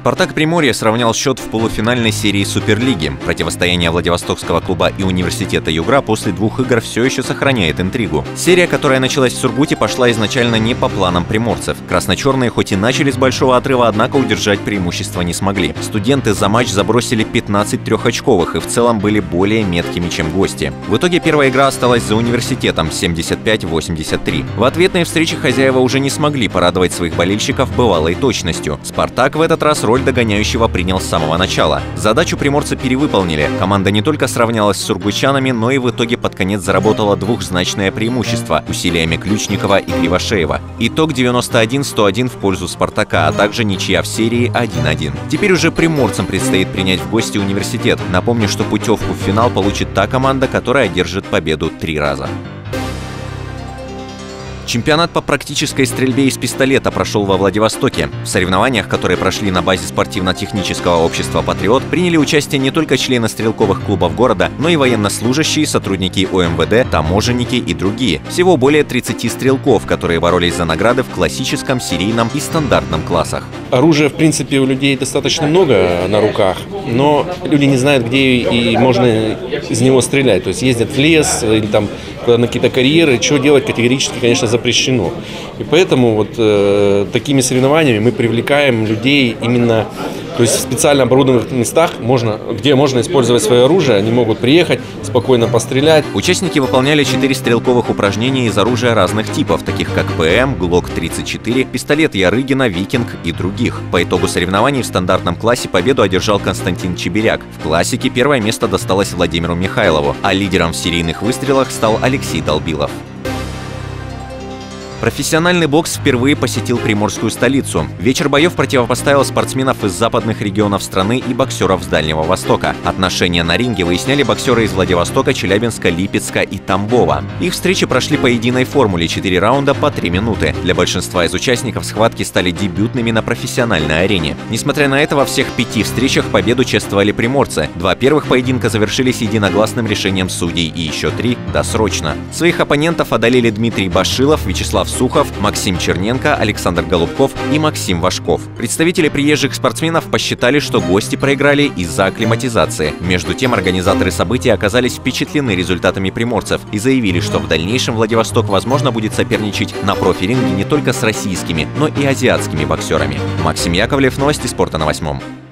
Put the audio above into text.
«Спартак» Приморье сравнял счет в полуфинальной серии Суперлиги. Противостояние Владивостокского клуба и Университета Югра после 2 игр все еще сохраняет интригу. Серия, которая началась в Сургуте, пошла изначально не по планам приморцев. Красно-черные хоть и начали с большого отрыва, однако удержать преимущество не смогли. Студенты за матч забросили 15 трехочковых и в целом были более меткими, чем гости. В итоге первая игра осталась за Университетом 75-83. В ответной встрече хозяева уже не смогли порадовать своих болельщиков бывалой точностью. «Спартак» в этот раз роль догоняющего принял с самого начала. Задачу приморцы перевыполнили. Команда не только сравнялась с сургучанами, но и в итоге под конец заработала двухзначное преимущество усилиями Ключникова и Кривошеева. Итог 91-101 в пользу «Спартака», а также ничья в серии 1-1. Теперь уже приморцам предстоит принять в гости Университет. Напомню, что путевку в финал получит та команда, которая одержит победу 3 раза. Чемпионат по практической стрельбе из пистолета прошел во Владивостоке. В соревнованиях, которые прошли на базе спортивно-технического общества «Патриот», приняли участие не только члены стрелковых клубов города, но и военнослужащие, сотрудники ОМВД, таможенники и другие. Всего более 30 стрелков, которые боролись за награды в классическом, серийном и стандартном классах. Оружия, в принципе, у людей достаточно много на руках, но люди не знают, где и можно из него стрелять. То есть ездят в лес или там на какие-то карьеры, что делать категорически, конечно, запрещено. И поэтому вот такими соревнованиями мы привлекаем людей именно, то есть в специально оборудованных местах, где можно использовать свое оружие, они могут приехать, спокойно пострелять. Участники выполняли 4 стрелковых упражнения из оружия разных типов, таких как ПМ, ГЛОК-34, пистолет Ярыгина, Викинг и других. По итогу соревнований в стандартном классе победу одержал Константин Чебиряк. В классике первое место досталось Владимиру Михайлову, а лидером в серийных выстрелах стал Алексей Долбилов. Профессиональный бокс впервые посетил приморскую столицу. Вечер боев противопоставил спортсменов из западных регионов страны и боксеров с Дальнего Востока. Отношения на ринге выясняли боксеры из Владивостока, Челябинска, Липецка и Тамбова. Их встречи прошли по единой формуле: 4 раунда по 3 минуты. Для большинства из участников схватки стали дебютными на профессиональной арене. Несмотря на это, во всех 5 встречах победу чествовали приморцы. 2 первых поединка завершились единогласным решением судей и еще 3 досрочно. Своих оппонентов одолели Дмитрий Башилов, Вячеслав Сухов, Максим Черненко, Александр Голубков и Максим Вашков. Представители приезжих спортсменов посчитали, что гости проиграли из-за акклиматизации. Между тем, организаторы события оказались впечатлены результатами приморцев и заявили, что в дальнейшем Владивосток, возможно, будет соперничать на профи-ринге не только с российскими, но и азиатскими боксерами. Максим Яковлев, новости спорта на 8.